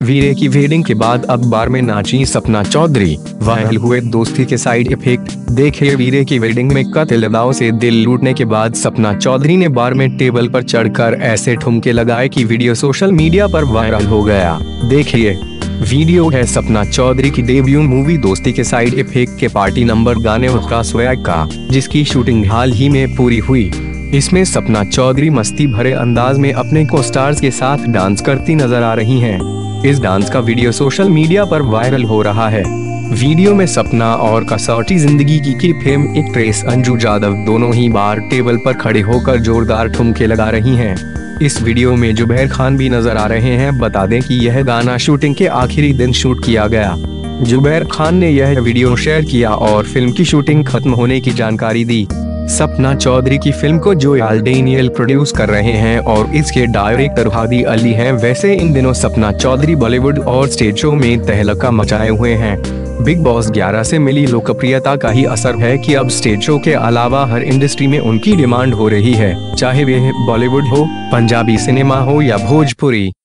वीरे की वेडिंग के बाद अखबार में नाची सपना चौधरी, वायरल हुए दोस्ती के साइड इफेक्ट। देखिए, वीरे की वेडिंग में कत्ल दाव से दिल लूटने के बाद सपना चौधरी ने बार में टेबल पर चढ़कर ऐसे ठुमके लगाए कि वीडियो सोशल मीडिया पर वायरल हो गया। देखिए, वीडियो है सपना चौधरी की debut movie Dosti Ke side effects के पार्टी नंबर गाने का स्वैग का, जिसकी शूटिंग हाल ही में पूरी हुई। इसमें सपना चौधरी मस्ती भरे अंदाज में अपने को स्टार्स के साथ डांस करती नजर आ रही हैं। इस डांस का वीडियो सोशल मीडिया पर वायरल हो रहा है। वीडियो में सपना और कसौटी जिंदगी की फेम एक्ट्रेस अंजू यादव दोनों ही बार टेबल पर खड़े होकर जोरदार ठुमके लगा रही हैं। इस वीडियो में जुबैर खान भी नजर आ रहे हैं। बता दें कि यह गाना शूटिंग के आखिरी दिन शूट किया गया। जुबैर खान ने यह वीडियो शेयर किया और फिल्म की शूटिंग खत्म होने की जानकारी दी। सपना चौधरी की फिल्म को जोयाल डेनियल प्रोड्यूस कर रहे हैं और इसके डायरेक्टर हादी अली हैं। वैसे इन दिनों सपना चौधरी बॉलीवुड और स्टेज शो में तहलका मचाए हुए हैं। बिग बॉस 11 से मिली लोकप्रियता का ही असर है कि अब स्टेज शो के अलावा हर इंडस्ट्री में उनकी डिमांड हो रही है, चाहे वह बॉलीवुड हो, पंजाबी सिनेमा हो या भोजपुरी।